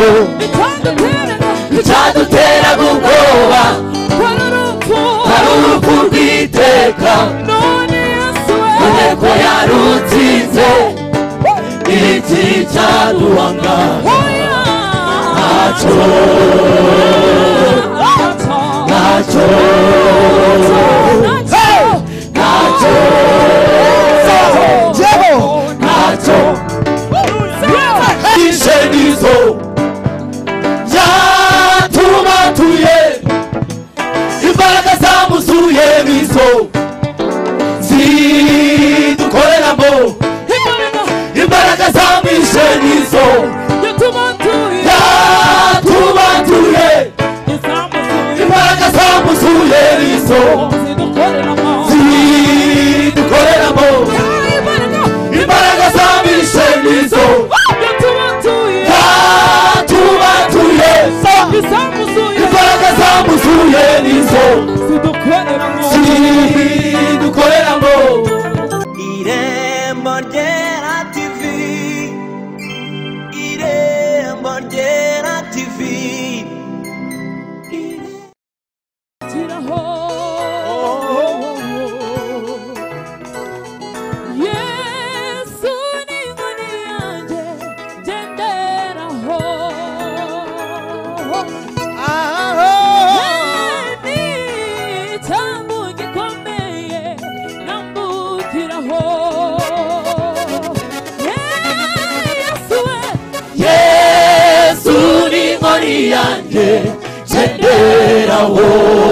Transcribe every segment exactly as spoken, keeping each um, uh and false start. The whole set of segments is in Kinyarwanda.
icyaduteraga ubwoba hari urupfu rw'iteka none ko yarutsinze iki cyaduhanga ntacyo ntacyo ntacyo ntacyo ishe nizo yatumatuye imbaraga zamuzuye nizo zidukoreramo imbaraga zamwishe nizo yatumatuye imbaraga zamuzuye nizo zidukoreramo imbaraga zamwishe nizo yatumatuye imbaraga zamuzuye nizo zidukoreramo. Irembo Ryera T V, Irembo Ryera T V. yanjye genderaho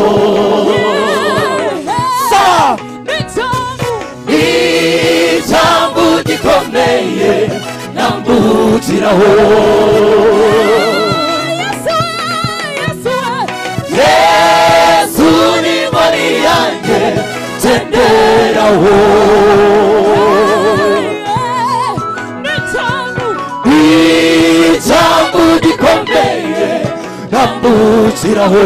ijambo gikomeye nambukiraho Yesu ni inkoni yanjye genderaho ijambo gikomeye nambukiraho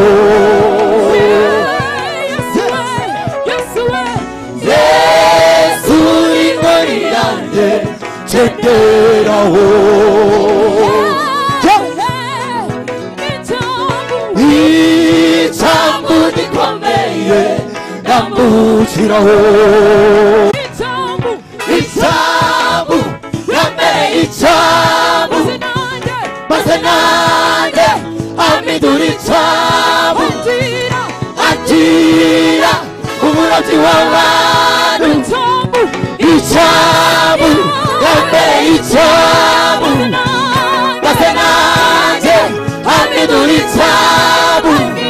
Yesu inkoni yanjye genderaho ijambo gikomeye nambukiraho ijambo yambere ijambo maze nanjye amidura ijambo agira umurobyi w'abantu ijambo yambere ijambo maze nanjye amidura ijambo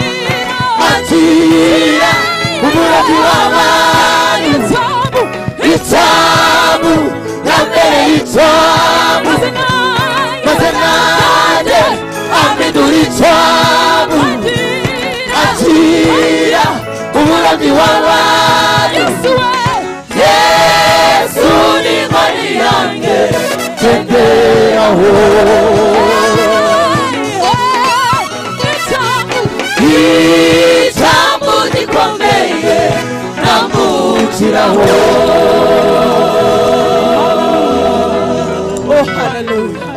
agira umurobyi w'abantu ijambo yambere ijambo maze nanjye amidura ijambo agira umurobyi w'abantu Yesu ni inkoni yanjye genderaho ijambo gikomeye nambukiraho. Oh, hallelujah.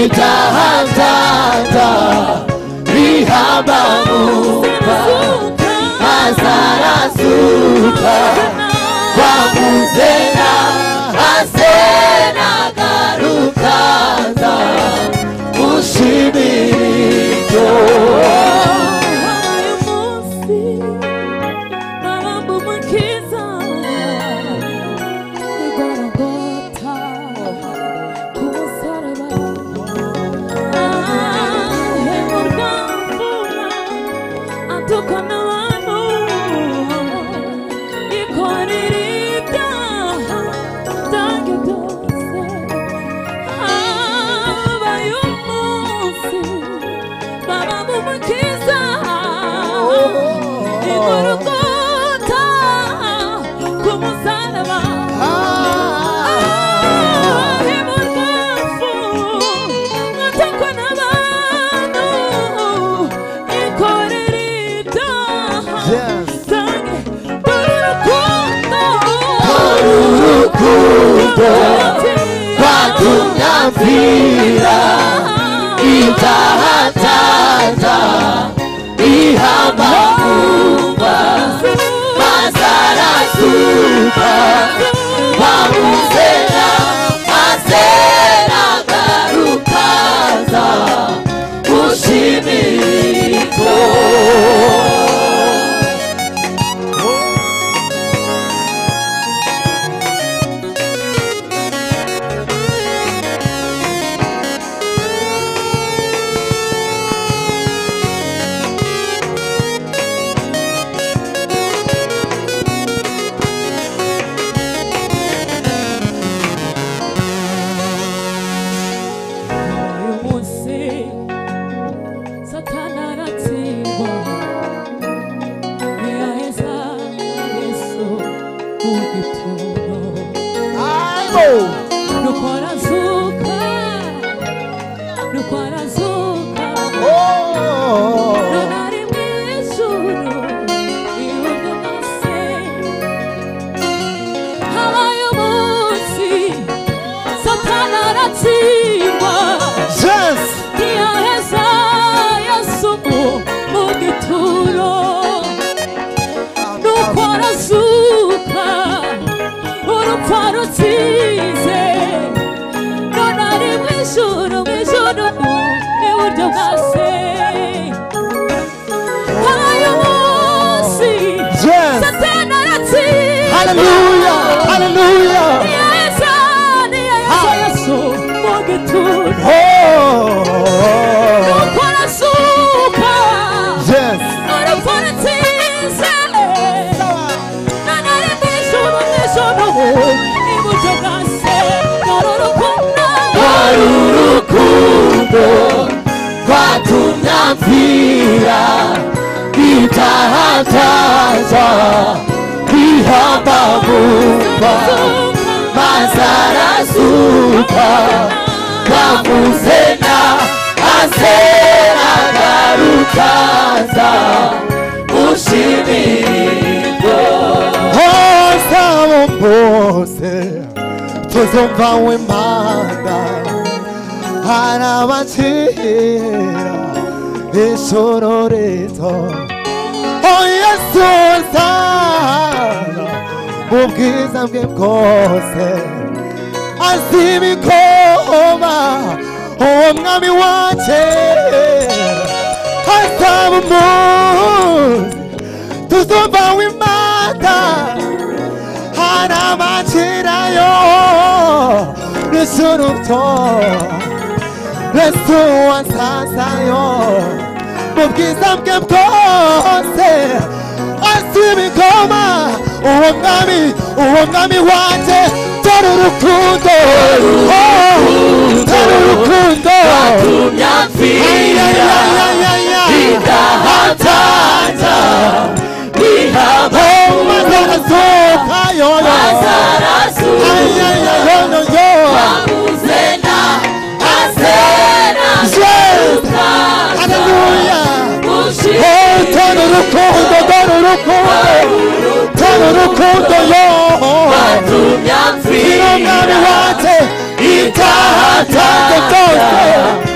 itahatata bihambamuka azarasuka kwamuzena asena garukaza ushibirito wakunyamvira itahatata ihambamuka mazarasuka wamuzena asena garukaza ushimiko Hallelujah, hallelujah. Oh, yes. Warurukundo wakunyamvira itahatata bihambamuka mazarasuka wamuzena asena garukaza ushimiko hosamo mbose tuzumva w'Imana harabacira ishororito oh Yesu nsana ubwiza bwe bwose azibikoma uwo mwami wacu asaba umunsi tuzumva w'Imana harabacirayo n'ishororito Yesu wansasayo ubwiza bwe bwose azibikoma uwo mwami uwo mwami wacu dore urukundo dore urukundo wakunyamvira itahatata bihambamuka mazarasuka wamuzena asena garukaza dore urukundo dore urukundo dore urukundo yo wakunyamvira itahatata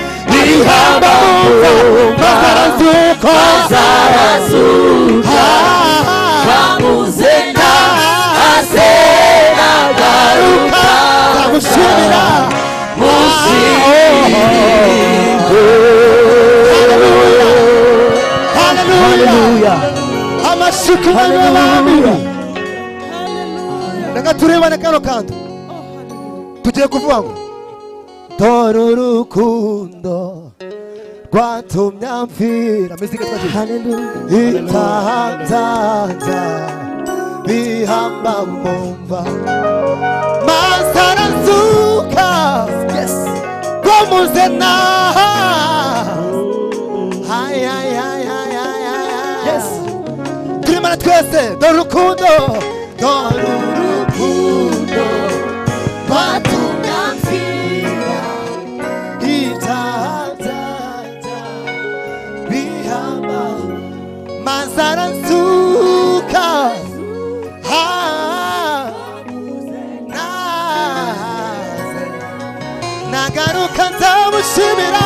mazarazuka mazarazuka bamuzena asena garuka ndamushimira mushimire haleluya amashiko y'abami reka turebane kano kantu tugiye kuvuga ngo dore urukundo rwatumye amfira muzika twashyize itahanzaza bihamba mumva mazarazuka rwamuzena turimana twese dore urukundo dore urukundo rwatumye amfira itahanzaza bihamba mazarazuka nagaruka nzamushimira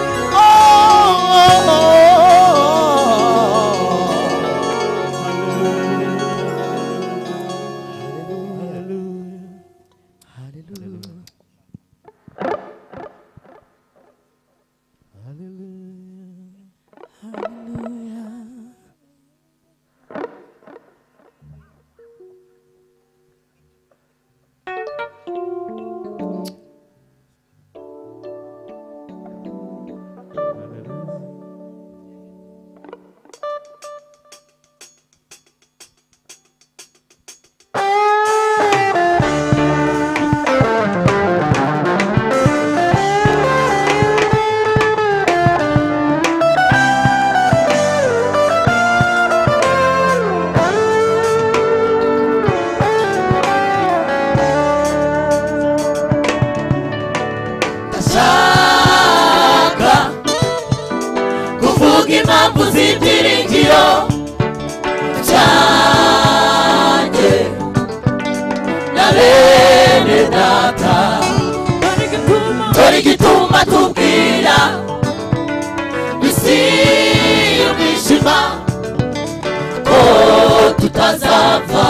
Torigituma tubwira isi y'umwijima ko tutazapfa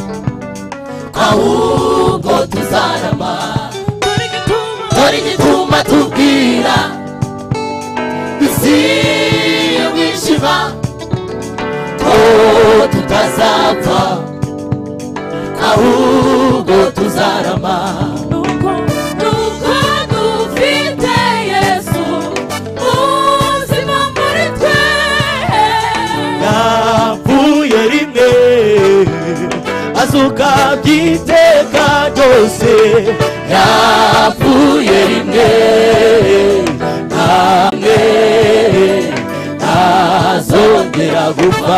ahubwo tuzarama. Torigituma tubwira isi y'umwijima ko tutazapfa ahubwo tuzarama. Azuka byiteka byose yapfuye rimwe namwe ntazongera gupfa.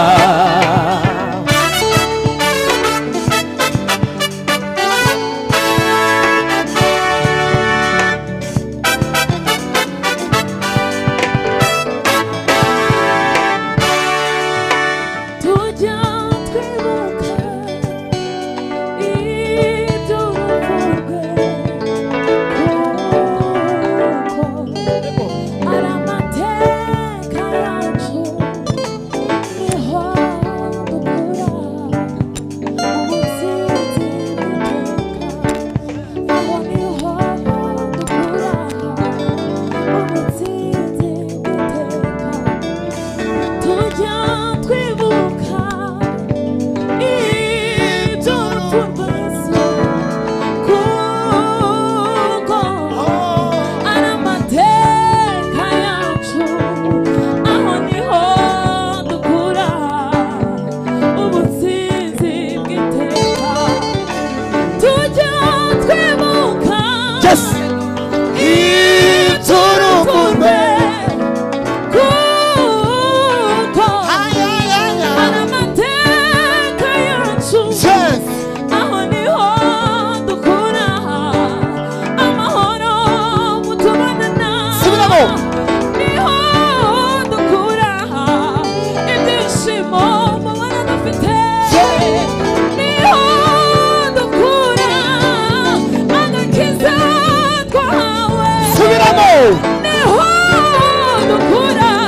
Niho dukura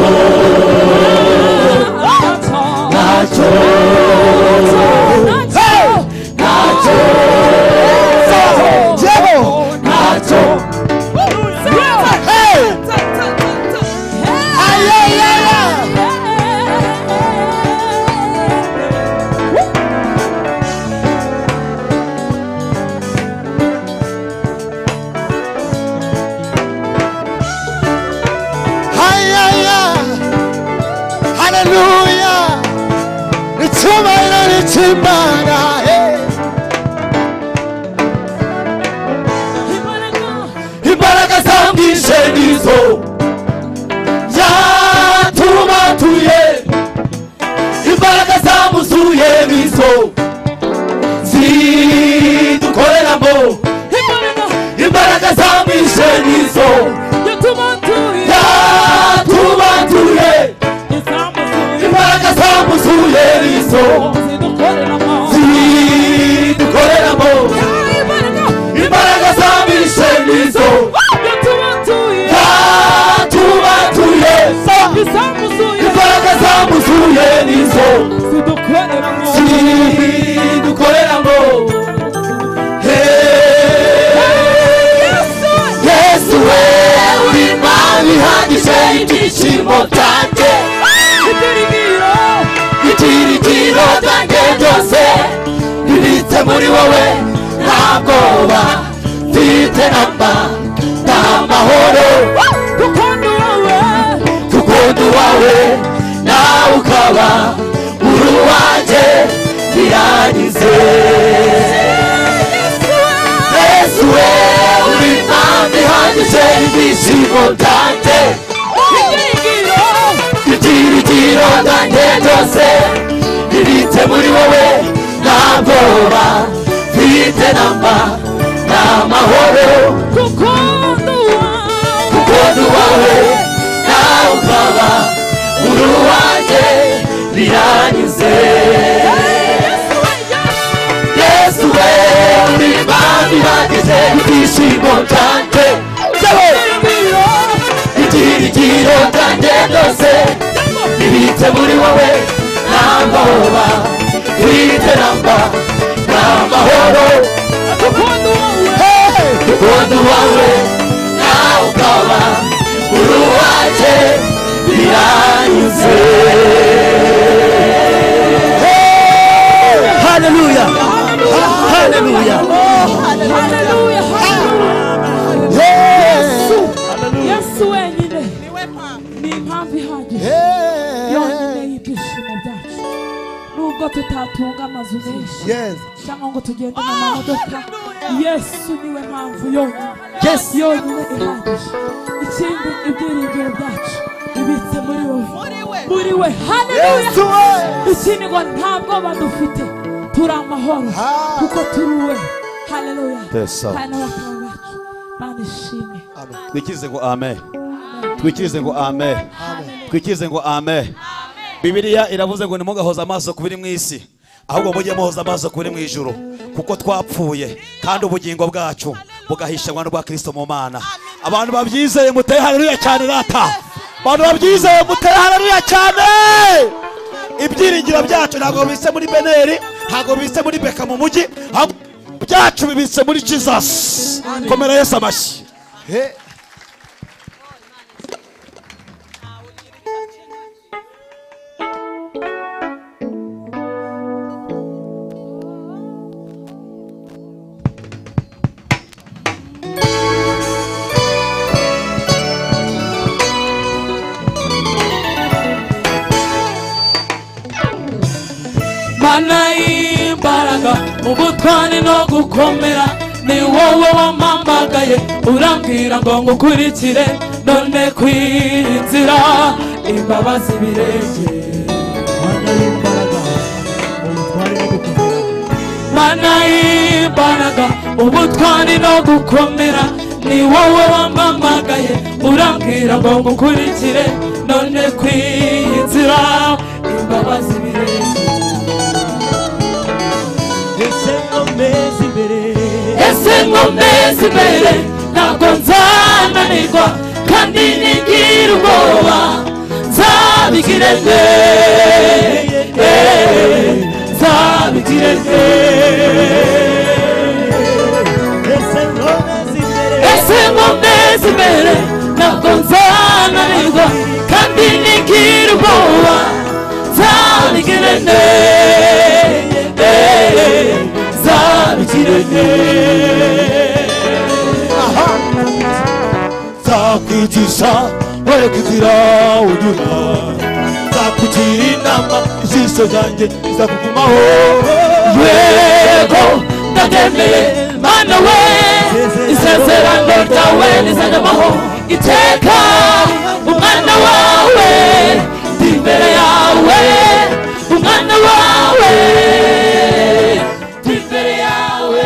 ntacyo ntacyo ntacyo Hallelujah. Nichumana nichimana. imbaraga zambishe nizo yatumatuye imbaraga zamuzuye nizo zidukoreramo imbaraga zambishe nizo yatumatuye imbaraga zamuzuye nizo zidukoreramo imbaraga zambishe nizo yatumatuye imbaraga zamuzuye nizo zidukoreramo Yesu we uri Imana ihagije ibyishimo byanjye ibyiringiro byanjye byose bibitse muri wowe nta bwoba mfite namba nta mahoro kuko ndi uwawe nawe ukaba uri uwanjye biragize Yesu we uri Imana ihagije ibyishimo byanjye ibyiringiro byanjye byose bibitse muri wowe nta bwoba mfite namba nta mahoro kuko ndi uwawe nawe ukaba uri uwanjye biranyuze Yesu we uri Imana ihagije ibyishimo byanjye ibyiringiro byanjye byose bibitse muri wowe nta bwoba mfite namba nta mahoro kuko ndi uwawe nawe ukaba uri uwanjye biranyuze Haleluya Haleluya Yesu wenyine ni impamvu ihagije yonyine y'ibyishimo byacu nubwo tutatunga amazu menshi cyangwa ngo tugende mu mamodoka Yesu niwe mpamvu yonyine yonyine ihagije ikindi ibyiringiro byacu bibitse muri wowe muri we haleluya ikindi ngo nta bwoba dufite turi amahoro kuko turi we haleluya kandi abakaba bacu Mana ishimwe twikirize ngo amen twikirize ngo amen twikirize ngo amen Bibiliya iravuze ngo nimugahoza amaso kubiri mu isi ahubwo mujye muhoza amaso kubiri mu ijuru kuko twapfuye kandi ubugingo bwacu bugahishanwa n'ubwa Kristo mu Mana abantu babyizeye muteye haleluya cyane rata abantu babyizeye muteye haleluya cyane ibyiringiro byacu ntabwo bise muri Beneri ntabwo bise muri Beka mu mujyi byacu bibitse muri Jesus komera Yesu amashyi Mana y'imbaraga ubutwari no gukomera ni wowe wampamagaye urambwira ngo ngukurikire none kwinzira imbabazi birenge Mana y'imbaraga ubutwari no gukomera ni wowe wampamagaye urambwira ngo ngukurikire none kwinzira imbabazi birenge Ese ngomezi imbere ntabwo nzananirwa kandi nigira ubwoba nzabigirene nzabigirene ese nkomeze imbere ntabwo nzananirwa kandi nigira ubwoba nzabigirene nzabigirene nzakwigisha wereka inzira unyura nzakugira inama ijisho ryanjye rizakugumaho yego ndabyemeye mana we isezerano ryawe rizajyamaho iteka umwana wawe ndi imbere yawe umwana wawe ndi imbere yawe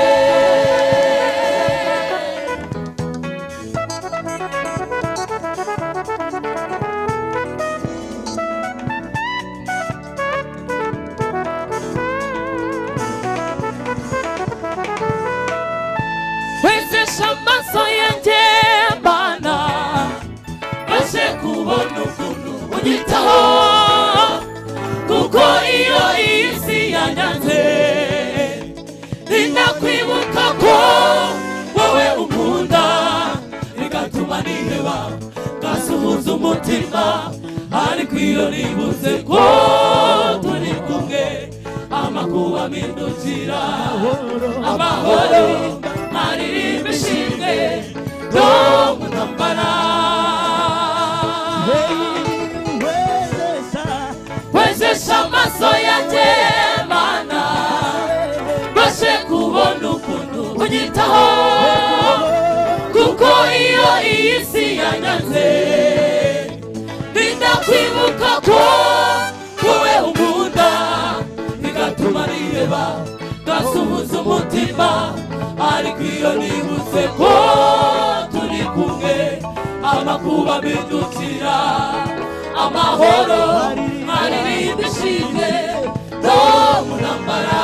wezesha amaso yanjye mana maze kubona ukuntu unyitaho kuko iyo isi yanyanze ninakwibuka ko wowe ukunda bigatuma niheba ngasuhuza umutima ariko iyo nibuze ko turi kumwe amakuba mpindukira amahoro maririmba ishimwe no mu ntambara wezesha amaso yanjye mana mbashe kubona ukuntu unyitaho kuko iyo iyi si yanyanze ndakwibuka ko wowe unkunda bigatuma niheba ngasuhuza umutima ariko iyo nibuze ko turi kumwe amakuba mpindukira amahoro maririmba ishimwe no mu ntambara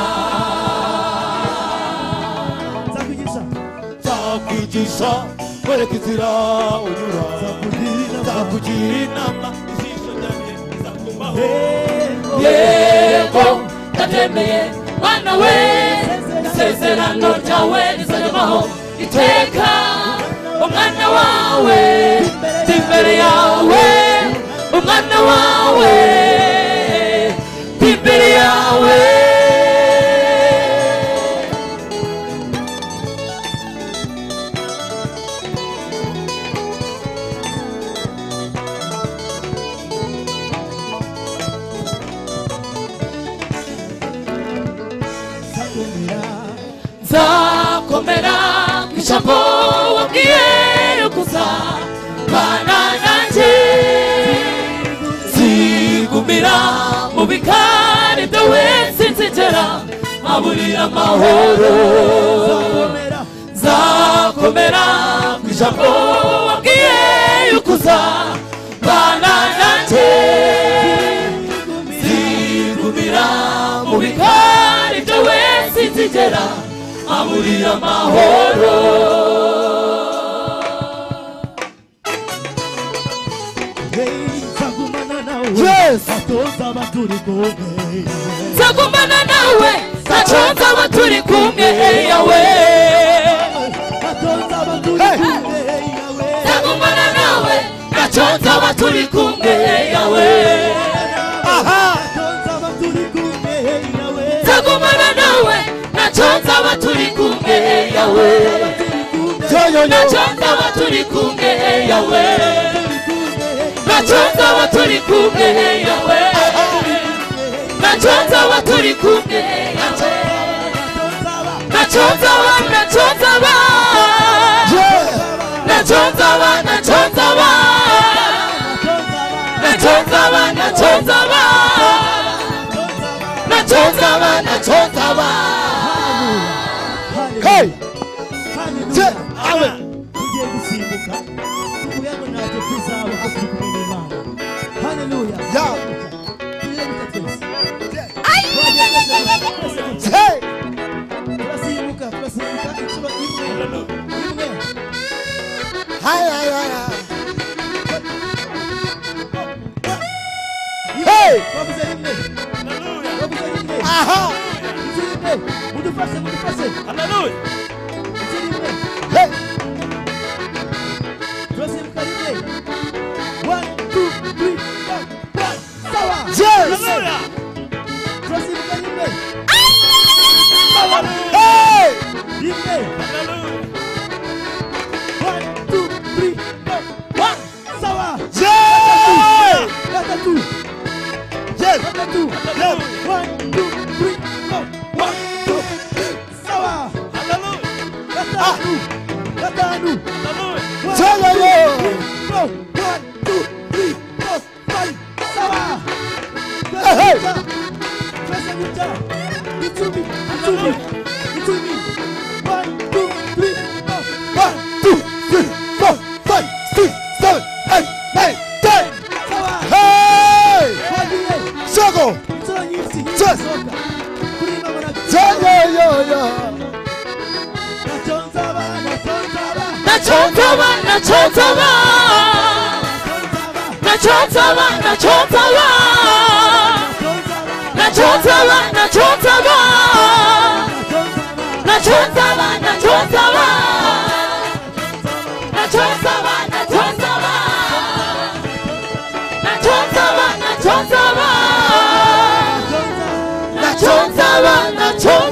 nzakwigisha wereka inzira unyura nzakugira inama ijisho ryanjye rizakugumaho yego ndabyemeye mana we isezerano ryawe rizajyamaho iteka umwana wawe ndi imbere yawe umwana wawe ndi imbere yawe nzakomera ku ijambo wabwiye kuza bana nanjye zigumira mu bikari byawe sinzigera aburira amahoro nzakomera ku ijambo wabwiye kuza bana nanjye zigumira mu bikari byawe sinzigera aburira amahoro nzagumana nawe ntacyo nzaba turi kumwe yawe nzagumana nawe ntacyo nzaba turi kumwe yawe nzagumana nawe ntacyo nzaba turi kumwe yawe ntacyo nzaba turi kumwe yawe ntacyo nzaba turi kumwe yawe ntacyo nzaba turi kumwe yawe ntacyo nzaba ntacyo nzaba ntacyo nzaba ntacyo nzaba ntacyo nzaba ntacyo nzaba ntacyo nzaba ntacyo nzaba hey amen tugiye gusimbuka tuvuge ngo ntacyo tuzaba ko turi kumwe n'Imana haleluya ya turasimbuka turasimbuka inshuro imwe imwe hay hay hay aha Inzira imwe. Mudufashe, mudufashe. haleluya Inzira imwe. hey Turasimbuka rimwe. One, two, three, four, one. Sawa. yes haleluya Turasimbuka rimwe. hey Rimwe. haleluya One, two, three, four, one. Sawa. yes Gatatu. yes Gatatu. One, two, three, four. One, two, three. Sawa. haleluya Gatanu. Gatanu. haleluya Hallelujah. Four. One, two, three, four, five. Sawa. Hey. Presa guitar. Itsumi. Itsumi. Itsumi. One, two, three, four. One, two, three, four, five, six, seven, eight, nine, ten. Sawa. Hey! Wagiye. Circle. Inshuro nyinshi. Yes. Soka. Kuri mama na Yeah, yeah, yeah. Nachonzaba, nachonzaba. Nachonzaba, nachonzaba. Nachonzaba, nachonzaba. Nachonzaba, nachonzaba. Nachonzaba, nachonzaba. Nachonzaba, nachonzaba. Nachonzaba, nachonzaba. Nachonzaba, nachonzaba.